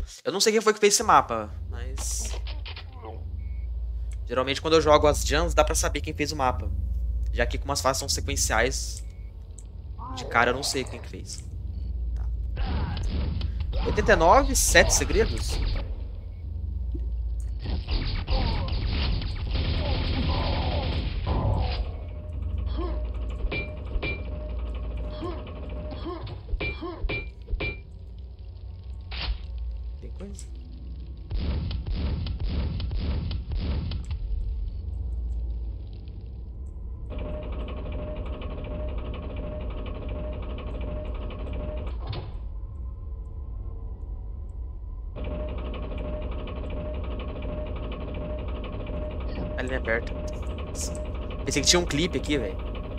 Eu não sei quem foi que fez esse mapa, mas... Geralmente quando eu jogo as Jans, dá pra saber quem fez o mapa. Já que como as fases são sequenciais, de cara eu não sei quem que fez. Tá. 89, 7 segredos? Tem coisa? Ali é perto. Pensei que tinha um clipe aqui, velho.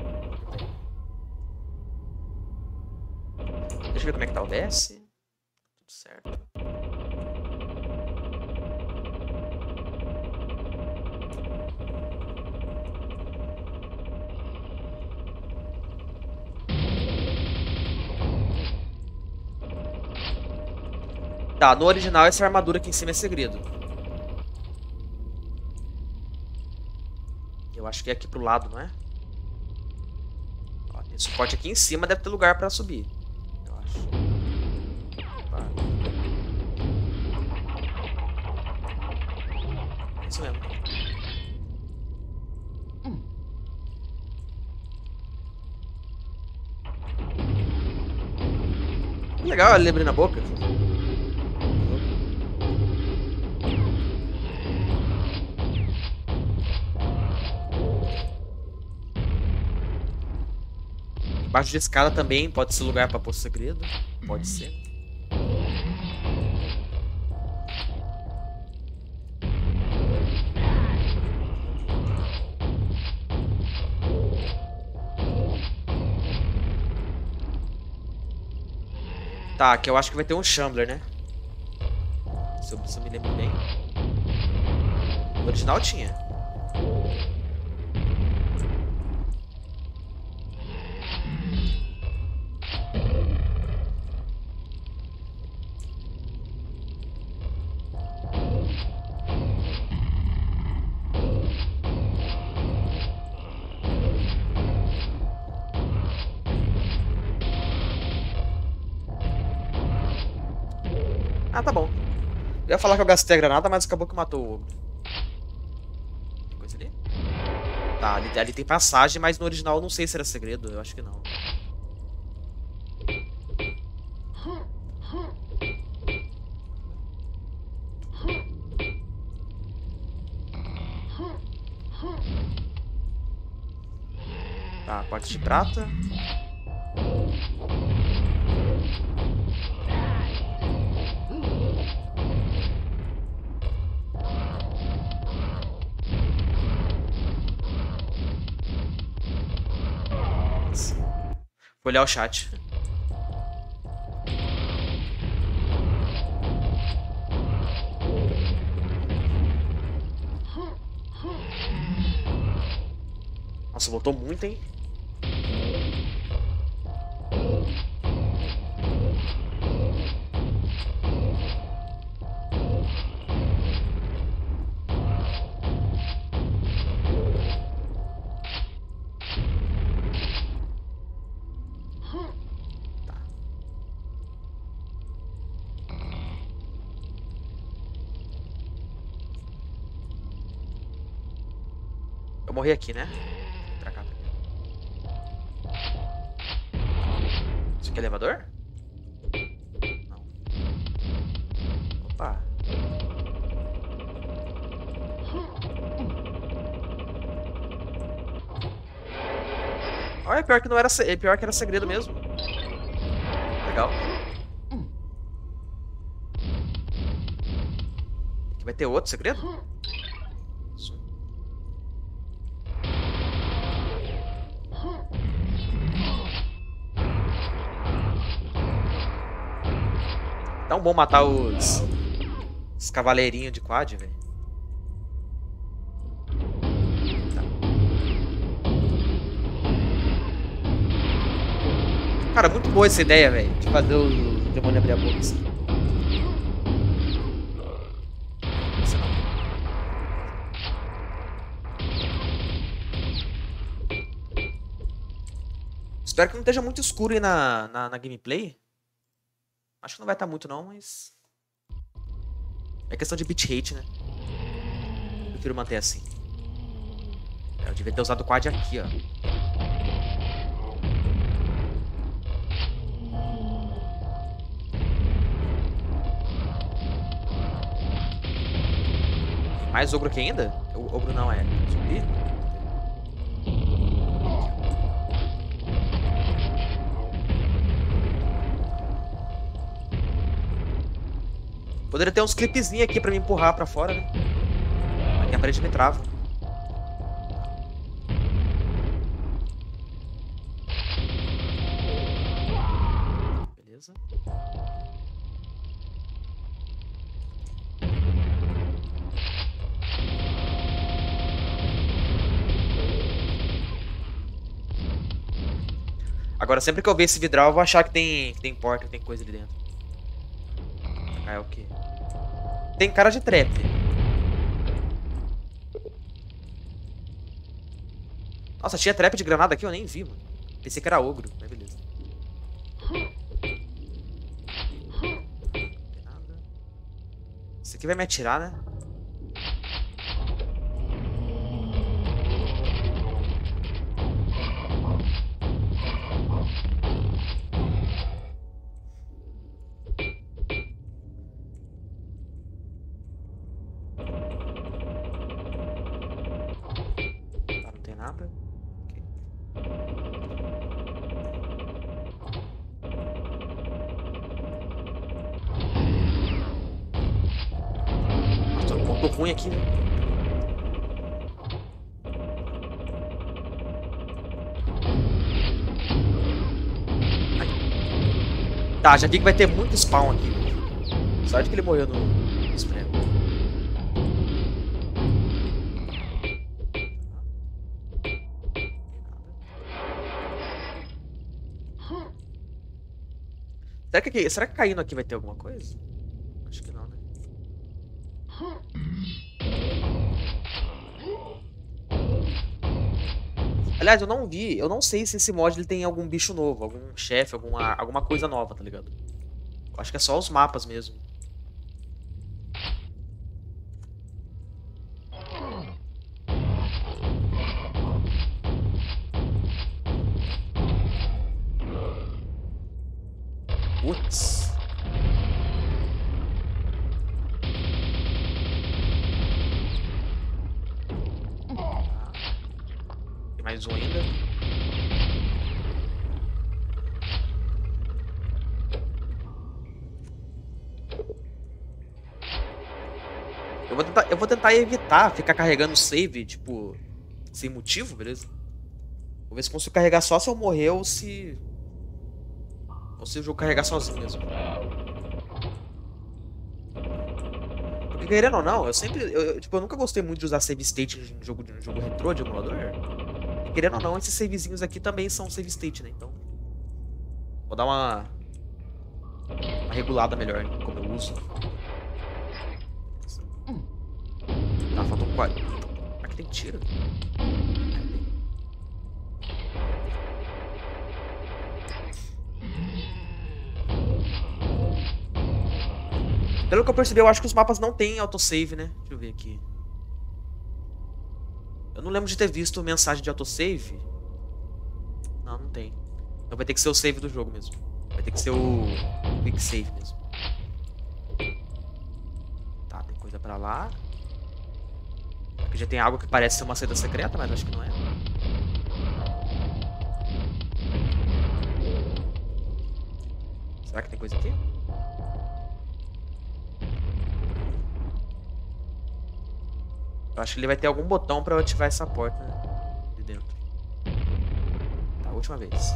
Deixa eu ver como é que tá o DS. Tudo certo. Tá, no original essa armadura aqui em cima é segredo. Eu acho que é aqui pro lado, não é? Ó, tem suporte aqui em cima, deve ter lugar pra subir. Eu acho. Opa. É isso mesmo. Legal, ele abrindo a boca. Embaixo de escada também pode ser lugar pra pôr segredo. Pode ser. Tá, aqui eu acho que vai ter um Shambler, né? Se eu me lembro bem. O original tinha. Ah, tá bom. Eu ia falar que eu gastei a granada, mas acabou que matou o ogro. Tem coisa ali? Tá, ali tem passagem, mas no original eu não sei se era segredo. Eu acho que não. Tá, porta de prata. Vou olhar o chat. Nossa, voltou muito, hein? Eu morri aqui, né? Pra cá. Isso aqui é elevador? Não. Opa. Olha, pior que não era, pior que era segredo mesmo. Legal. Aqui vai ter outro segredo? Tão bom matar os cavaleirinhos de quad, velho. Tá. Cara, muito boa essa ideia, velho. De fazer o demônio abrir a boca assim. Espero que não esteja muito escuro aí na gameplay. Acho que não vai estar muito não, mas... É questão de bitrate, né? Eu prefiro manter assim. Eu devia ter usado o quad aqui, ó. Mais ogro aqui ainda? O ogro não é zumbi? Poderia ter uns clipezinhos aqui pra me empurrar pra fora, né? Aqui a parede me trava. Beleza. Agora, sempre que eu ver esse vidral, eu vou achar que tem porta, que tem coisa ali dentro. Ah, é o quê? Tem cara de trap. Nossa, tinha trap de granada aqui? Eu nem vi, mano. Pensei que era ogro, mas beleza. Não tem nada. Isso aqui vai me atirar, né? Tá, não tem nada. Ok. Nossa, tô um ponto ruim aqui, né? Ai. Tá, já vi que vai ter muito spawn aqui. Sorte que ele morreu no espremo. Será que caindo aqui vai ter alguma coisa? Acho que não, né? Aliás, eu não sei se esse mod ele tem algum bicho novo, algum chefe, alguma coisa nova, tá ligado? Eu acho que é só os mapas mesmo. Putz. Tem mais um ainda. Eu vou tentar evitar ficar carregando o save, tipo, sem motivo, beleza? Vou ver se consigo carregar só se eu morrer ou se... Ou se o jogo carregar sozinho mesmo. Porque querendo ou não, tipo, eu nunca gostei muito de usar save state em jogo retrô de emulador. E querendo ou não, esses savezinhos aqui também são save state, né? Então, vou dar uma regulada melhor em como eu uso. Tá, faltam 4. Aqui tem tiro. Pelo que eu percebi, eu acho que os mapas não tem autosave, né? Deixa eu ver aqui. Eu não lembro de ter visto mensagem de autosave. Não, não tem. Então vai ter que ser o save do jogo mesmo. Vai ter que ser o quick save mesmo. Tá, tem coisa pra lá. Aqui já tem algo que parece ser uma saída secreta, mas acho que não é. Será que tem coisa aqui? Eu acho que ele vai ter algum botão pra eu ativar essa porta de dentro. Tá, última vez.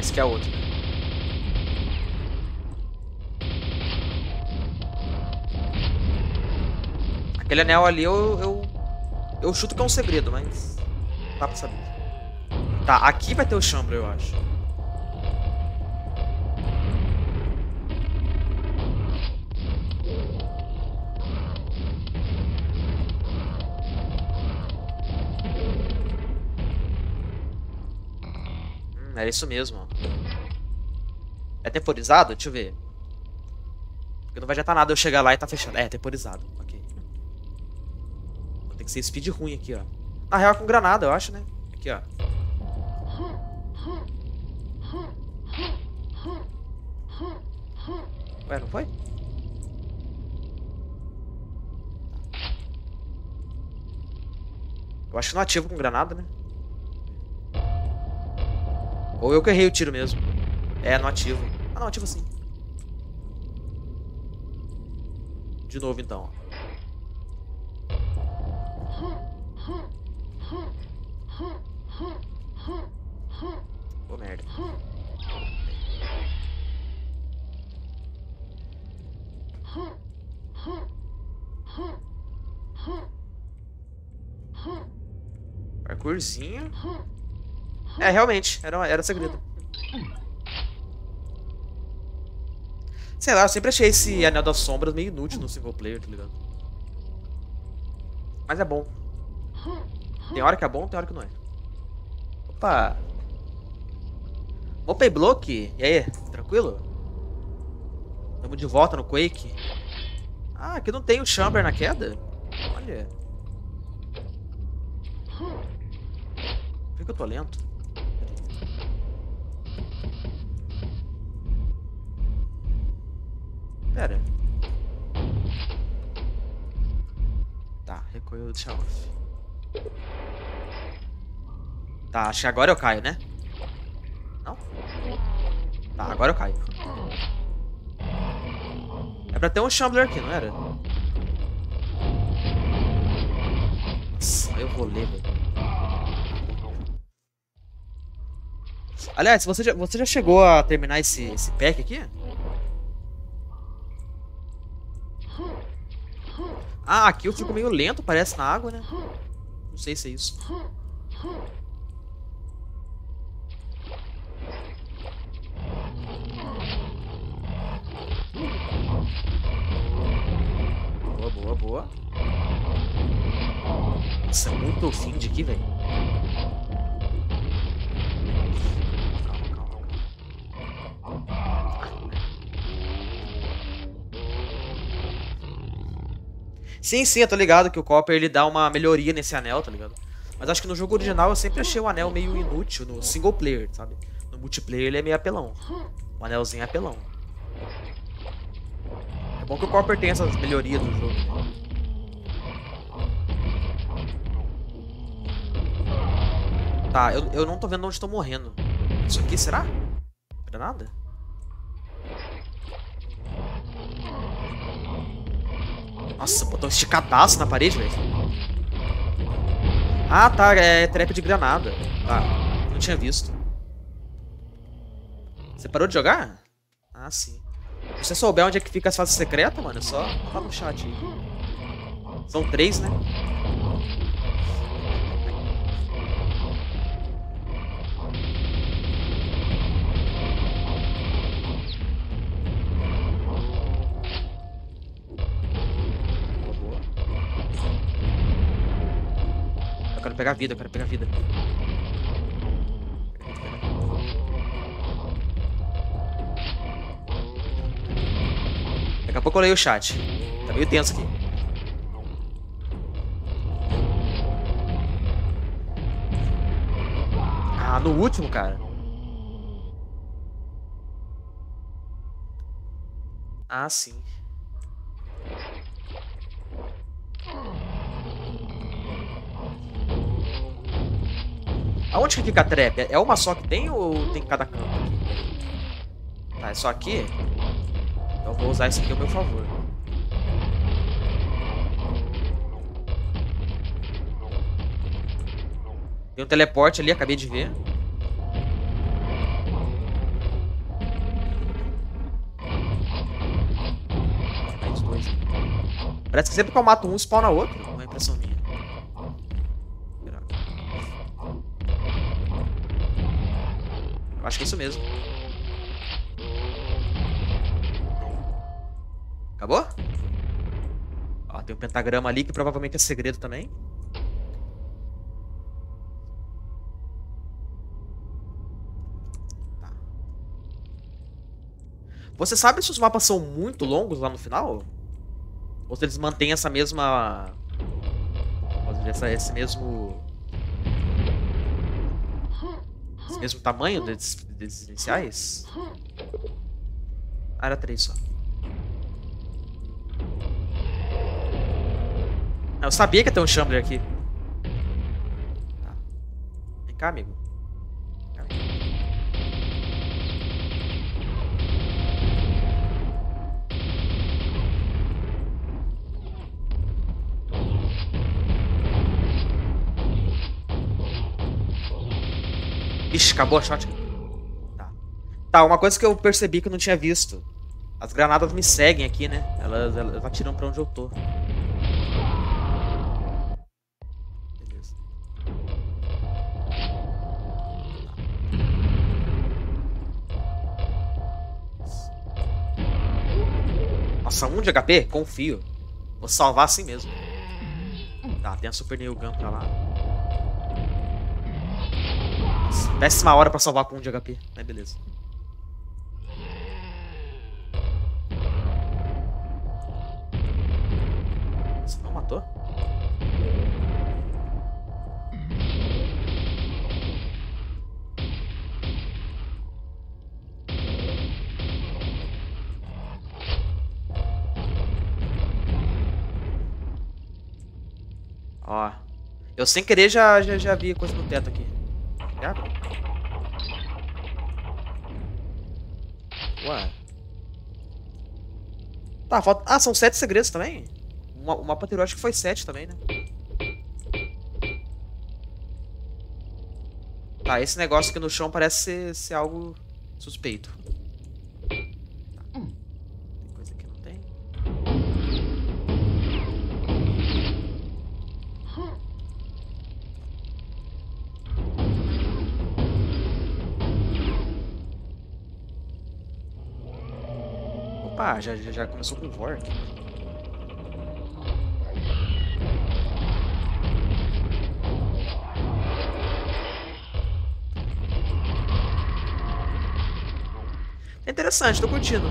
esse aqui é outro. Aquele anel ali eu chuto que é um segredo, mas não dá pra saber. Tá, aqui vai ter o Chambra, eu acho. Era isso mesmo, ó. É temporizado? Deixa eu ver. Porque não vai adiantar nada eu chegar lá e tá fechado. É, temporizado. Ok. Tem que ser speed ruim aqui, ó. Na real é com granada, eu acho, né? Aqui, ó. Ué, não foi? Eu acho que não ativo com granada, né? Ou eu que errei o tiro mesmo. É, não ativo. Ah, não, ativo sim. De novo, então. Pô, merda. Parkourzinho. É, realmente, era segredo. Sei lá, eu sempre achei esse Anel das Sombras meio inútil no single player, tá ligado? Mas é bom. Tem hora que é bom, tem hora que não é. Opa! Opa, Block! E aí, tranquilo? Tamo de volta no Quake. Ah, aqui não tem o Chamber na queda? Olha. Por que eu tô lento? Pera. Tá, recoil deixa off. Tá, acho que agora eu caio, né? Não? Tá, agora eu caio. É pra ter um Shambler aqui, não era? Nossa, eu vou ler, velho. Aliás, você já chegou a terminar esse pack aqui? Ah, aqui eu fico meio lento, parece na água, né? Não sei se é isso. Boa, boa, boa. Nossa, é muito find aqui, velho. Sim, sim, eu tô ligado que o Copper ele dá uma melhoria nesse anel, tá ligado? Mas acho que no jogo original eu sempre achei o anel meio inútil no single player, sabe? No multiplayer ele é meio apelão. O anelzinho é apelão. É bom que o Copper tem essas melhorias do jogo. Tá, eu não tô vendo onde tô morrendo. Isso aqui, será? Granada? Nossa, botou um esticadaço na parede, velho. Ah, tá, é trap de granada. Tá, não tinha visto. Você parou de jogar? Ah, sim. Se você souber onde é que fica as fases secretas, mano, é só falar no chat aí. São 3, né? Eu quero pegar vida, eu quero pegar vida. Daqui a pouco eu leio o chat. Tá meio tenso aqui. Ah, no último, cara. Ah, sim. Aonde que fica a trap? É uma só que tem ou tem em cada canto aqui? Tá, é só aqui? Então eu vou usar isso aqui ao meu favor. Tem um teleporte ali, acabei de ver. Parece que sempre que eu mato um, spawna outro. Uma impressão minha. Eu acho que é isso mesmo. Acabou? Ó, tem um pentagrama ali que provavelmente é segredo também. Tá. Você sabe se os mapas são muito longos lá no final? Ou se eles mantêm essa mesma... Esse mesmo tamanho desses iniciais? Ah, era 3 só. Eu sabia que ia ter um Shambler aqui. Tá. Vem cá, amigo. Vem cá, amigo. Ixi, acabou a shotgun. Tá, uma coisa que eu percebi que eu não tinha visto. As granadas me seguem aqui, né? Elas atiram pra onde eu tô. Beleza. Nossa, 1 de HP? Confio. Vou salvar assim mesmo. Tá, tem a Super Nail Gun pra lá. Nossa, péssima hora pra salvar com 1 de HP. Mas beleza. Você não matou? Ó. Eu sem querer já vi coisa no teto aqui. Já? Ué. Tá, falta... Ah, são 7 segredos também? O mapa anterior acho que foi 7 também, né? Tá, esse negócio aqui no chão parece ser algo suspeito. Tá. Tem coisa aqui, não tem? Opa, já começou com o Vor aqui. É interessante, tô curtindo.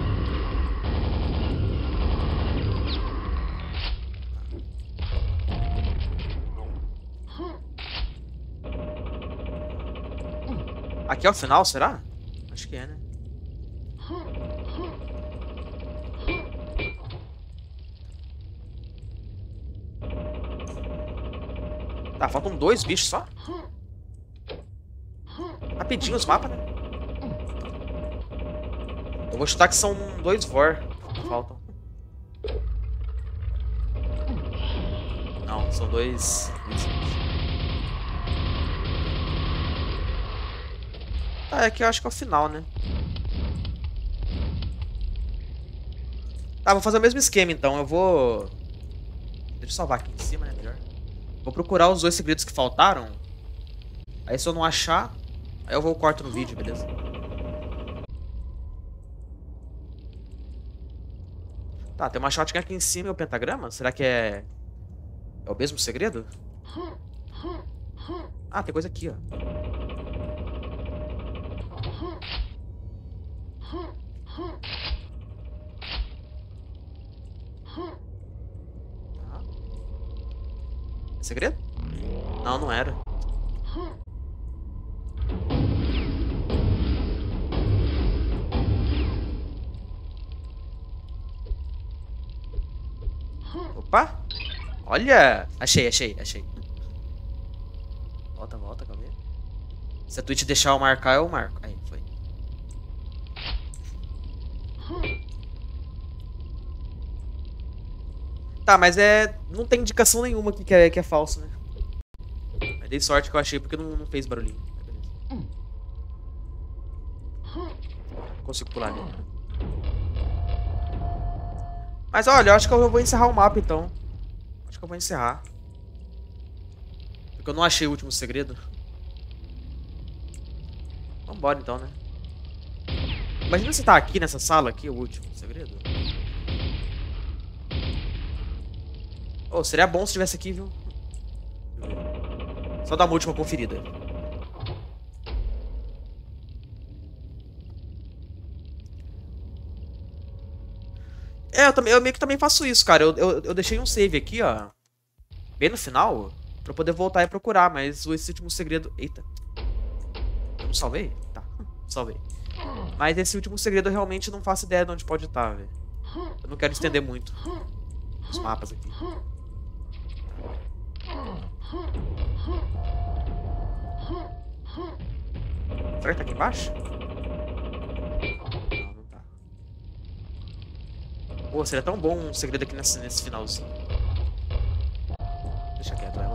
Aqui é o final, será? Acho que é, né? Tá, faltam 2 bichos só. Rapidinho os mapas, né? Eu vou chutar que são 2 Vor que faltam. Não, são 2. Tá, aqui eu acho que é o final, né? Tá, vou fazer o mesmo esquema então. Eu vou... Deixa eu salvar aqui em cima, né? Melhor. Vou procurar os 2 segredos que faltaram. Aí se eu não achar, aí eu vou corto no vídeo, beleza? Tá, tem uma shotgun aqui em cima e o pentagrama? Será que é... É o mesmo segredo? Ah, tem coisa aqui, ó. Tá. É segredo? Não, não era. Opa! Olha! Achei. Volta, calma aí. Se a Twitch deixar eu marcar, eu marco. Aí, foi. Tá, mas não tem indicação nenhuma aqui que é falso, né? Mas dei sorte que eu achei porque não fez barulhinho. Beleza. Não consigo pular ali. Mas olha, eu acho que eu vou encerrar o mapa então. Acho que eu vou encerrar. Porque eu não achei o último segredo. Vambora então, né? Imagina você tá aqui nessa sala aqui, o último segredo. Oh, seria bom se tivesse aqui, viu? Só dar uma última conferida. É, eu meio que também faço isso, cara. Eu deixei um save aqui, ó. Bem no final. Pra eu poder voltar e procurar. Mas esse último segredo... Eita. Eu não salvei? Tá. Salvei. Mas esse último segredo eu realmente não faço ideia de onde pode estar, velho. Eu não quero estender muito os mapas aqui. Será que tá aqui embaixo? Não, não tá. Pô, seria tão bom um segredo aqui nesse finalzinho. Deixa quieto, vai.